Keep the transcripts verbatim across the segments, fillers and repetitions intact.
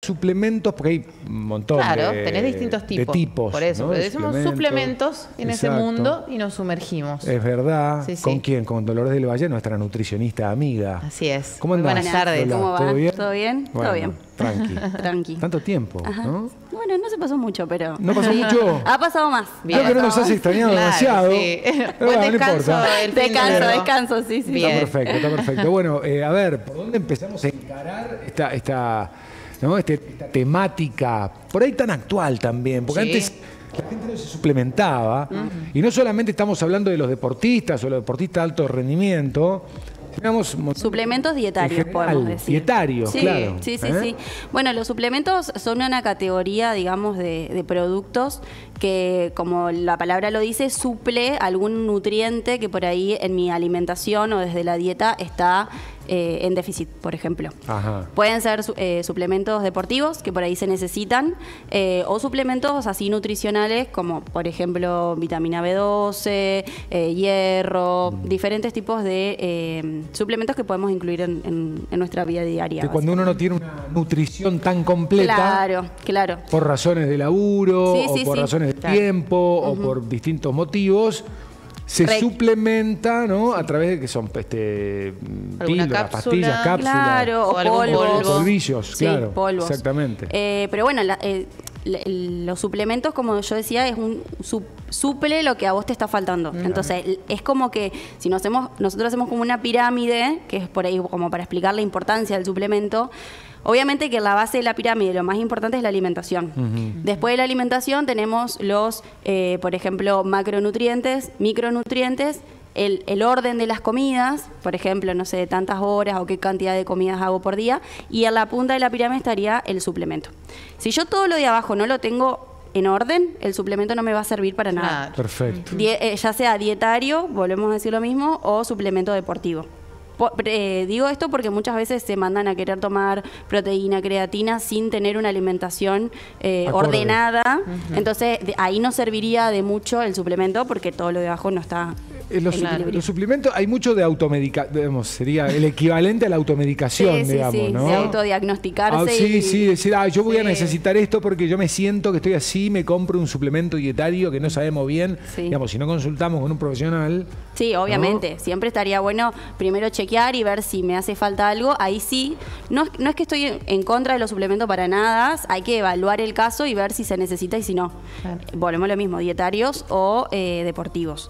suplementos, porque hay un montón claro, de, tenés distintos tipos. de tipos. Por eso, ¿no? pero decimos suplementos en Exacto. ese mundo y nos sumergimos. Es verdad. Sí, sí. ¿Con quién? Con Dolores del Valle, nuestra nutricionista amiga. Así es. ¿Cómo Muy andás? buenas tardes. Lola, ¿Cómo va? ¿Todo bien? ¿Todo bien? Bueno, Todo bien. Tranqui. Tranqui. Tanto tiempo, Ajá. ¿no? Bueno, no se pasó mucho, pero... ¿No pasó mucho? Ha pasado más. Bien. Creo que no nos has extrañado Claro, demasiado. sí. Pero Buen bueno, no descanso importa. el fin de Descanso, largo. descanso, sí, sí. Bien. Está perfecto, está perfecto. Bueno, eh, a ver, ¿por dónde empezamos a encarar esta, esta, ¿no? este, esta temática? Por ahí tan actual también, porque Sí. antes la gente no se suplementaba. Uh-huh. Y no solamente estamos hablando de los deportistas o los deportistas de alto rendimiento, digamos, suplementos dietarios, general, podemos decir. Dietarios, sí, claro. Sí, sí, ¿Eh? sí. Bueno, los suplementos son una categoría, digamos, de, de productos que, como la palabra lo dice, suple algún nutriente que por ahí en mi alimentación o desde la dieta está eh, en déficit, por ejemplo. Ajá. Pueden ser eh, suplementos deportivos que por ahí se necesitan eh, o suplementos así nutricionales como, por ejemplo, vitamina B doce, eh, hierro, mm. diferentes tipos de eh, suplementos que podemos incluir en, en, en nuestra vida diaria. Que cuando uno no tiene una nutrición tan completa, claro, claro. por razones de laburo, Sí, o sí, por sí. razones de Claro. tiempo, Uh-huh. o por distintos motivos, se Re- suplementa, ¿no? A través de que son este, píldoras, cápsula, pastillas, cápsulas, Claro, o, o algún polvos. polvo. polvillos, Sí, claro. polvos. Exactamente. Eh, pero bueno, la- eh, la- el- los suplementos, como yo decía, es un su- suple lo que a vos te está faltando. Mm. Entonces, l- es como que si nos hacemos, nosotros hacemos como una pirámide, que es por ahí como para explicar la importancia del suplemento. Obviamente que la base de la pirámide, lo más importante es la alimentación. Ujú. Después de la alimentación tenemos los, eh, por ejemplo, macronutrientes, micronutrientes, el, el orden de las comidas, por ejemplo, no sé, tantas horas o qué cantidad de comidas hago por día, y a la punta de la pirámide estaría el suplemento. Si yo todo lo de abajo no lo tengo en orden, el suplemento no me va a servir para nada. Claro. Perfecto. Die- eh, ya sea dietario, volvemos a decir lo mismo, o suplemento deportivo. Po- eh, digo esto porque muchas veces se mandan a querer tomar proteína, creatina sin tener una alimentación eh, Acorde. ordenada. Entonces, de- ahí no serviría de mucho el suplemento porque todo lo de abajo no está En los, en su- equilibrio. los suplementos hay mucho de automedicación, digamos, sería el equivalente a la automedicación, Sí, sí, digamos, sí, ¿no? de autodiagnosticarse. Ah, sí, y- sí, decir, ah, yo voy a Sí. necesitar esto porque yo me siento que estoy así, me compro un suplemento dietario que no sabemos bien. Sí. Digamos, si no consultamos con un profesional. Sí, obviamente. Siempre estaría bueno primero chequear y ver si me hace falta algo. Ahí sí. No, es- no es que estoy en- en contra de los suplementos para nada. Hay que evaluar el caso y ver si se necesita y si no. Claro. Volvemos a lo mismo, dietarios o eh, deportivos.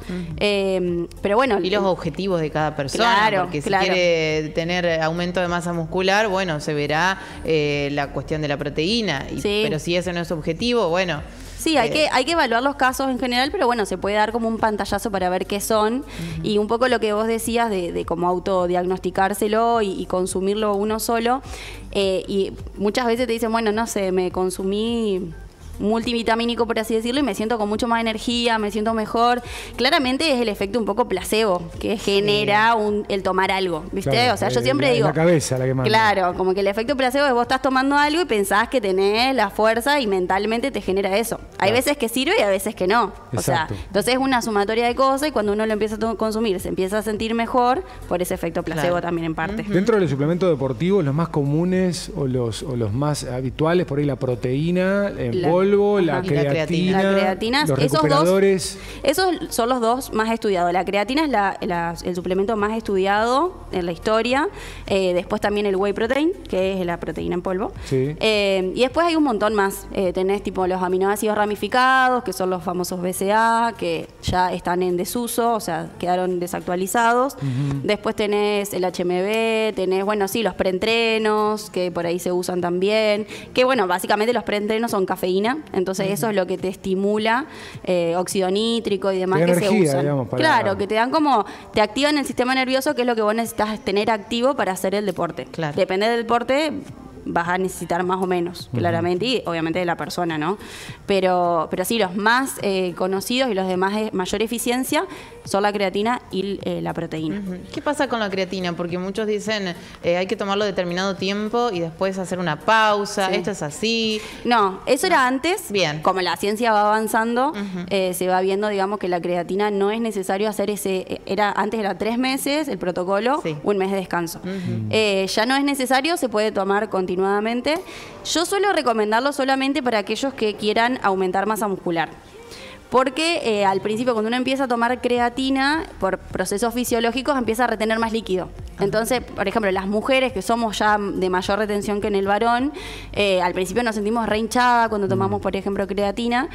Eh, pero bueno. Y los objetivos de cada persona, Claro, porque si claro. quiere tener aumento de masa muscular, bueno, se verá eh, la cuestión de la proteína. Y- Sí. Pero si ese no es su objetivo, bueno. Sí, hay, eh, que, hay que evaluar los casos en general, pero bueno, se puede dar como un pantallazo para ver qué son. Y un poco lo que vos decías de, de cómo autodiagnosticárselo y, y consumirlo uno solo. Eh, y muchas veces te dicen, bueno, no sé, me consumí multivitamínico, por así decirlo, y me siento con mucho más energía, me siento mejor. Claramente es el efecto un poco placebo que genera un, el tomar algo, ¿viste? Claro, o sea, yo eh, siempre la- digo... la cabeza la que manda. Claro, como que el efecto placebo es vos estás tomando algo y pensás que tenés la fuerza y mentalmente te genera eso. Hay Claro. veces que sirve y a veces que no. O sea, Exacto. entonces es una sumatoria de cosas y cuando uno lo empieza a to- consumir se empieza a sentir mejor por ese efecto placebo Claro. también en parte. Dentro de los suplementos deportivos, los más comunes o los, o los más habituales, por ahí la proteína en La- polvo, la ajá. Y la creatina, creatina. La creatina, los esos dos- recuperadores. Esos son los dos más estudiados. La creatina es la- la- el suplemento más estudiado en la historia. Eh, después también el whey protein, que es la proteína en polvo. Sí. Eh, y después hay un montón más. Eh, tenés tipo los aminoácidos ramificados, que son los famosos B C A, que ya están en desuso, o sea, quedaron desactualizados. Después tenés el H M B, tenés, bueno, sí, los preentrenos, que por ahí se usan también. Que bueno, básicamente los preentrenos son cafeína, entonces eso es lo que te estimula, eh, óxido nítrico y demás Te da que se energía, usan. digamos, para- Claro, que te dan como, te activan el sistema nervioso, que es lo que vos necesitas tener activo para hacer el deporte. Claro. Depende del deporte, vas a necesitar más o menos, claramente, y obviamente de la persona, ¿no? Pero, pero sí, los más eh, conocidos y los de más, eh, mayor eficiencia son la creatina y eh, la proteína. Ujú. ¿Qué pasa con la creatina? Porque muchos dicen eh, hay que tomarlo determinado tiempo y después hacer una pausa. Sí. Esto es así. No, eso era antes. Bien. Como la ciencia va avanzando, eh, se va viendo, digamos, que la creatina no es necesario hacer ese. Era antes era tres meses el protocolo, Sí. un mes de descanso. Eh, ya no es necesario, se puede tomar continuamente continuadamente. Yo suelo recomendarlo solamente para aquellos que quieran aumentar masa muscular. Porque eh, al principio cuando uno empieza a tomar creatina, por procesos fisiológicos empieza a retener más líquido. Entonces, por ejemplo, las mujeres que somos ya de mayor retención que en el varón, eh, al principio nos sentimos re hinchada cuando tomamos, por ejemplo, creatina.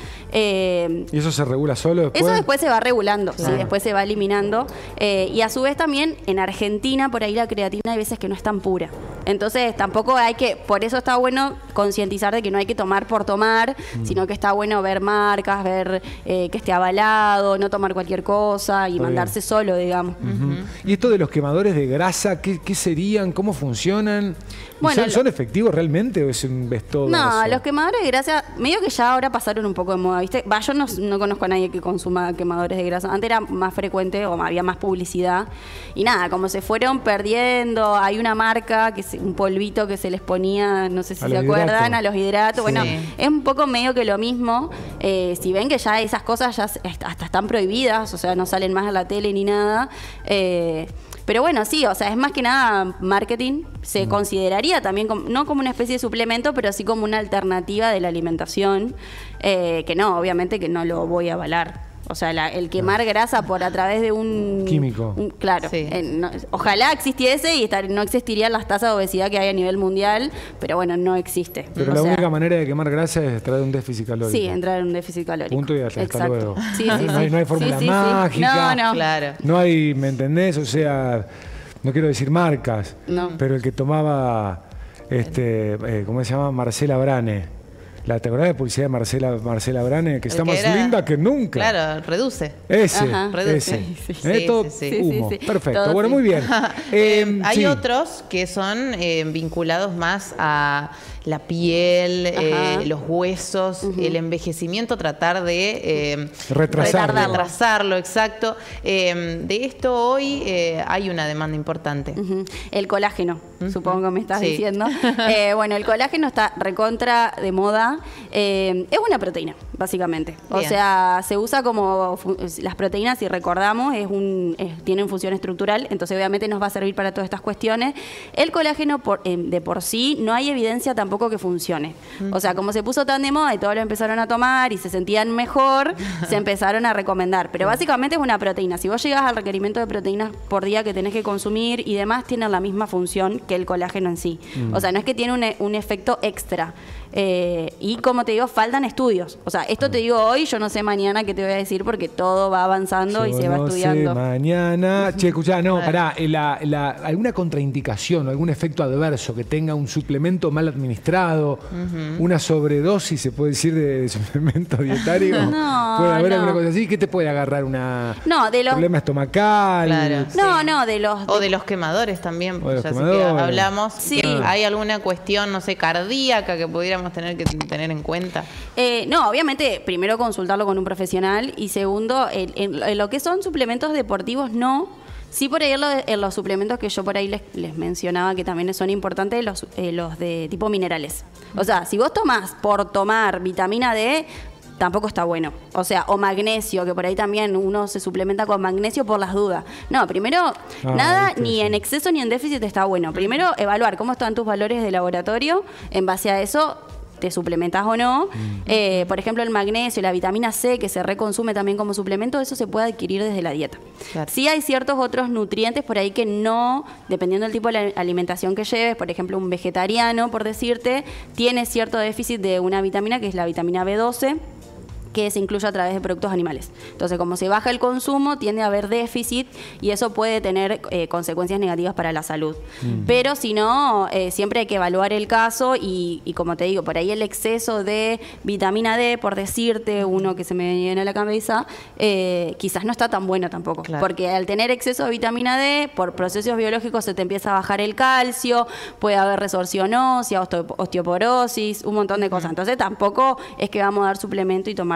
Eh, ¿Y eso se regula solo después? Eso después se va regulando, Claro. sí, después se va eliminando. Eh, y a su vez también en Argentina, por ahí la creatina hay veces que no es tan pura. Entonces tampoco hay que, por eso está bueno concientizar de que no hay que tomar por tomar, mm. sino que está bueno ver marcas, ver eh, que esté avalado, no tomar cualquier cosa y Está mandarse bien. solo, digamos. Uh-huh. ¿Y esto de los quemadores de grasa, qué, qué serían? ¿Cómo funcionan? Bueno, ¿Son, lo... ¿Son efectivos realmente o es un vestodo? No, eso? los quemadores de grasa, medio que ya ahora pasaron un poco de moda, ¿viste? Va, yo no, no conozco a nadie que consuma quemadores de grasa. Antes era más frecuente o había más publicidad. Y nada, como se fueron perdiendo, hay una marca, que es un polvito que se les ponía, no sé si a se los acuerdan, hidratos. a los hidratos. Sí. Bueno, es un poco medio que lo mismo. Eh, si ven que ya esas cosas ya hasta están prohibidas, o sea, no salen más a la tele ni nada. Eh, Pero bueno, sí, o sea, es más que nada marketing. Se mm. consideraría también, como, no como una especie de suplemento, pero sí como una alternativa de la alimentación, eh, que no, obviamente que no lo voy a avalar. O sea, la, el quemar grasa por a través de un... Químico. Un, claro. Sí. Eh, no, ojalá existiese y estar, no existirían las tasas de obesidad que hay a nivel mundial, pero bueno, no existe. Pero o la sea, única manera de quemar grasa es traer un déficit calórico. Sí, entrar en un déficit calórico. Punto y hasta, hasta luego. Sí, sí, no, sí. hay, no hay fórmula sí, sí, mágica. Sí. No, no. Claro. No hay, ¿me entendés? O sea, no quiero decir marcas, No. pero el que tomaba, este, eh, ¿cómo se llama? Marcela Brane. ¿La te acordás de publicidad de Marcela, Marcela Brane? Que El está que más era- linda que nunca. Claro, reduce. Ese, Ajá. Reduce. ese. Sí, sí, ¿Eh? sí, Todo sí, sí. humo. Sí, sí, sí. Perfecto. Todo Bueno, sí. muy bien. Eh, Eh, hay sí. otros que son eh, vinculados más a la piel, eh, los huesos, uh-huh. el envejecimiento, tratar de eh, Retrasarlo. retrasarlo, exacto. Eh, de esto hoy eh, hay una demanda importante. Uh-huh. El colágeno, uh-huh. supongo que me estás Sí. diciendo. Eh, bueno, el colágeno está recontra de moda. Eh, es una proteína, básicamente. O Bien. sea, se usa como fu- las proteínas, si recordamos, es un, es- tienen función estructural, entonces obviamente nos va a servir para todas estas cuestiones. El colágeno por, eh, de por sí no hay evidencia tampoco que funcione. Uh-huh. O sea, como se puso tan de moda y todos lo empezaron a tomar y se sentían mejor, se empezaron a recomendar. Pero básicamente es una proteína. Si vos llegas al requerimiento de proteínas por día que tenés que consumir y demás, tienen la misma función que el colágeno en sí. Uh-huh. O sea, no es que tiene un, un efecto extra. Eh, y como te digo, faltan estudios. O sea, esto te digo hoy, yo no sé mañana qué te voy a decir porque todo va avanzando Yo y se va no estudiando. sé mañana. Che, escuchá, no, pará. eh, La, la, ¿alguna contraindicación o algún efecto adverso que tenga un suplemento mal administrado? Uh-huh. ¿Una sobredosis, se puede decir, de, de suplemento dietario? No, ¿Puede haber no. alguna cosa así? ¿Qué te puede agarrar? ¿Una No, de los- problema estomacal? Claro. No, Sí. no, de los... O de los quemadores también, O de los ya sé quemadores. que hablamos. Sí. que ¿Hay alguna cuestión, no sé, cardíaca que pudiéramos tener que tener en cuenta? Eh, no, obviamente, primero consultarlo con un profesional y segundo, en, en- en lo que son suplementos deportivos, no. Sí, por ahí en, lo de- en los suplementos que yo por ahí les, les mencionaba que también son importantes, los, eh, los de tipo minerales. O sea, si vos tomás por tomar vitamina D, tampoco está bueno. O sea, o magnesio, que por ahí también uno se suplementa con magnesio por las dudas. No, primero, Ah, nada, viste, ni sí. en exceso ni en déficit está bueno. Primero, evaluar cómo están tus valores de laboratorio. En base a eso, te suplementas o no. Mm. Eh, por ejemplo, el magnesio, la vitamina C, que se reconsume también como suplemento, eso se puede adquirir desde la dieta. Claro. Sí hay ciertos otros nutrientes por ahí que no, dependiendo del tipo de la alimentación que lleves, por ejemplo, un vegetariano, por decirte, tiene cierto déficit de una vitamina que es la vitamina B doce, que se incluye a través de productos animales. Entonces, como se baja el consumo, tiende a haber déficit y eso puede tener eh, consecuencias negativas para la salud. Mm. Pero si no, eh, siempre hay que evaluar el caso y, y como te digo, por ahí el exceso de vitamina D, por decirte uno que se me viene a la cabeza, eh, quizás no está tan bueno tampoco. Claro. Porque al tener exceso de vitamina D, por procesos biológicos se te empieza a bajar el calcio, puede haber resorción ósea, osteo- osteoporosis, un montón de cosas. Entonces, tampoco es que vamos a dar suplemento y tomar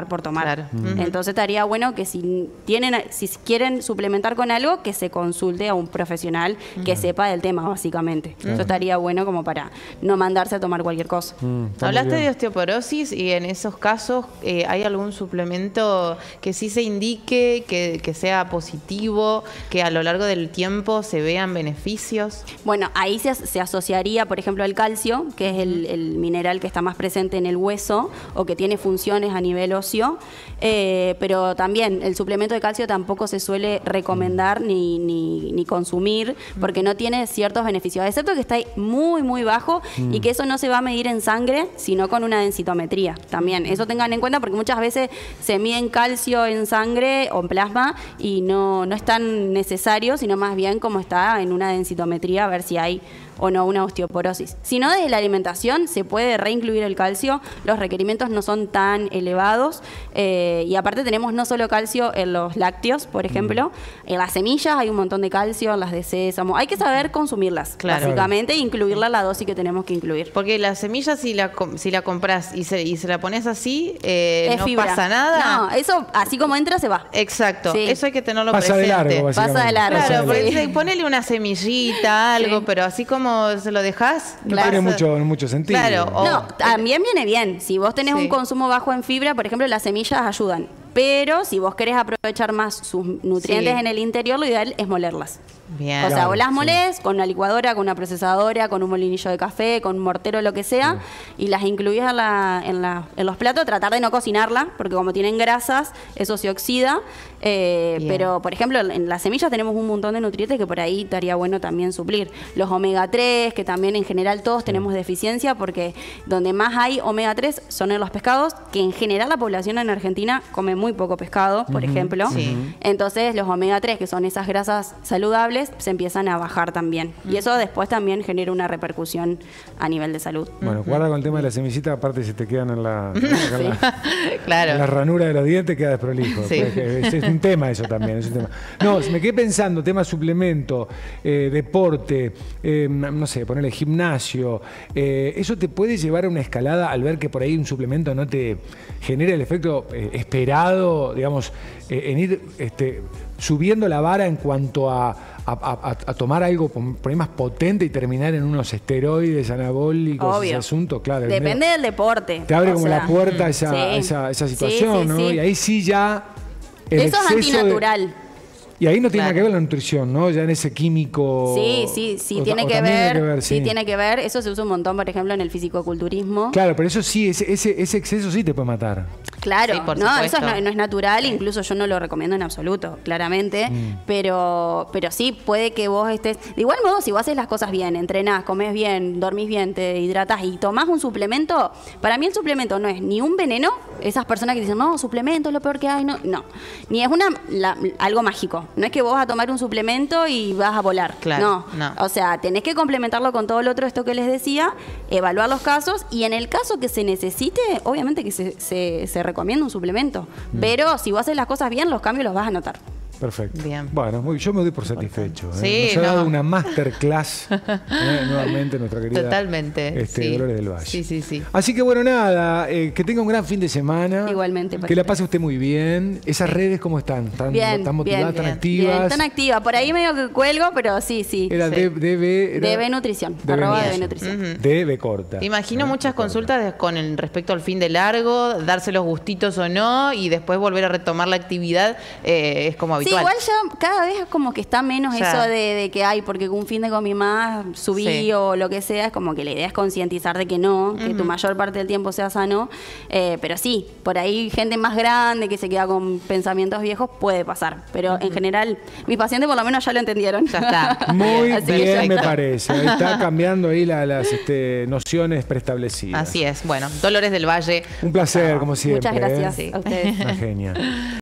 tomar por tomar. Claro. Uh-huh. Entonces estaría bueno que si tienen, si quieren suplementar con algo, que se consulte a un profesional uh-huh. que sepa del tema, básicamente. Uh-huh. Eso estaría bueno como para no mandarse a tomar cualquier cosa. Uh-huh. Hablaste de osteoporosis y en esos casos eh, ¿hay algún suplemento que sí se indique, que, que sea positivo, que a lo largo del tiempo se vean beneficios? Bueno, ahí se, se asociaría, por ejemplo, al calcio, que es el, el mineral que está más presente en el hueso o que tiene funciones a nivel óseo, eh, pero también el suplemento de calcio tampoco se suele recomendar ni, ni, ni consumir porque no tiene ciertos beneficios, excepto que está muy, muy bajo mm. y que eso no se va a medir en sangre, sino con una densitometría también. Eso tengan en cuenta porque muchas veces se miden calcio en sangre o en plasma y no, no es tan necesario, sino más bien como está en una densitometría, a ver si hay o no una osteoporosis. Si no, desde la alimentación se puede reincluir el calcio, los requerimientos no son tan elevados eh, y aparte tenemos no solo calcio en los lácteos, por ejemplo, mm. en las semillas hay un montón de calcio, en las de sésamo, hay que saber consumirlas, claro. básicamente, e incluirla a la dosis que tenemos que incluir. Porque la semilla si la, si la compras y se, y se la pones así, eh, no fibra. pasa nada. No, eso así como entra se va. Exacto, sí. Eso hay que tenerlo pasa presente. De largo, pasa de largo. Claro, sí. porque ponele una semillita, algo, sí. pero así como se lo dejas, no claro. tiene mucho, mucho sentido. Claro, o, no, también viene bien. Si vos tenés sí. un consumo bajo en fibra, por ejemplo, las semillas ayudan. Pero si vos querés aprovechar más sus nutrientes sí. en el interior, lo ideal es molerlas. Bien. O sea, claro, vos las molés sí. con una licuadora, con una procesadora, con un molinillo de café, con un mortero, lo que sea, sí. y las incluís en, la, en, la, en los platos. Tratar de no cocinarla, porque como tienen grasas, eso se oxida. Eh, pero, por ejemplo, en las semillas tenemos un montón de nutrientes que por ahí estaría bueno también suplir. Los omega tres, que también en general todos sí. tenemos deficiencia, porque donde más hay omega tres son en los pescados, que en general la población en Argentina come muy poco pescado, por uh-huh. ejemplo. Sí. Entonces, los omega tres, que son esas grasas saludables, se empiezan a bajar también. Mm. Y eso después también genera una repercusión a nivel de salud. Bueno, Mm-hmm. guarda con el tema de la semillita, aparte si te quedan en la, en sí. la, claro. en la ranura de los dientes, queda desprolijo. Sí. Es, es un tema eso también. Es un tema. No, me quedé pensando, tema suplemento, eh, deporte, eh, no sé, ponerle gimnasio. Eh, ¿Eso te puede llevar a una escalada al ver que por ahí un suplemento no te genera el efecto eh, esperado, digamos, eh, en ir este, subiendo la vara en cuanto a A, a, a tomar algo por ahí más potente y terminar en unos esteroides anabólicos, obvio. Ese asunto, claro. Depende del deporte. Te abre como sea, la puerta a esa, sí. esa, esa situación, sí, sí, ¿no? Sí. Y ahí sí ya el eso es antinatural. De... Y ahí no tiene claro. nada que ver la nutrición, ¿no? Ya en ese químico... Sí, sí, sí, o, tiene, o que ver, tiene que ver. Sí, sí, tiene que ver. Eso se usa un montón, por ejemplo, en el fisicoculturismo. Claro, pero eso sí, ese, ese, ese exceso sí te puede matar. Claro, sí, por no, supuesto. eso no, no es natural, incluso yo no lo recomiendo en absoluto, claramente, mm. pero, pero sí puede que vos estés... De igual modo, si vos haces las cosas bien, entrenás, comés bien, dormís bien, te hidratás y tomás un suplemento, para mí el suplemento no es ni un veneno, esas personas que dicen, no, suplemento es lo peor que hay, no, no. Ni es una la, algo mágico, no es que vos vas a tomar un suplemento y vas a volar, claro, no. no. O sea, tenés que complementarlo con todo lo otro, esto que les decía, evaluar los casos y en el caso que se necesite, obviamente que se, se, se recomienda un suplemento, mm. pero si vos haces las cosas bien, los cambios los vas a notar. Perfecto. Bien. Bueno, muy, yo me doy por satisfecho. Sí, ¿eh? Nos ha no. dado una masterclass eh, nuevamente nuestra querida Totalmente, este, sí. Dolores del Valle. Sí, sí, sí. Así que bueno, nada, eh, que tenga un gran fin de semana. Igualmente. Que la pase usted muy bien. ¿Esas redes cómo están? ¿Están, bien, están motivadas, bien, están bien, activas? Bien, están activas. Por ahí medio que cuelgo, pero sí, sí. Era sí. D B... Era D B Nutrición. D B Arroba Nutrición. D B Nutrición. Uh-huh. D B corta. Imagino ¿eh? muchas de consultas de, con el respecto al fin de largo, darse los gustitos o no, y después volver a retomar la actividad, eh, es como habitual. Sí, igual ya cada vez como que está menos ya. eso de, de que hay, porque un fin de comí más, subí sí. o lo que sea, es como que la idea es concientizar de que no, uh-huh. que tu mayor parte del tiempo sea sano, eh, pero sí, por ahí gente más grande que se queda con pensamientos viejos puede pasar, pero uh-huh. en general mis pacientes por lo menos ya lo entendieron. Ya está. Muy Así bien, me parece. Ahí está cambiando ahí la, las este, nociones preestablecidas. Así es. Bueno, Dolores del Valle. Un placer, como siempre. Muchas gracias ¿eh? a ustedes. Una genia.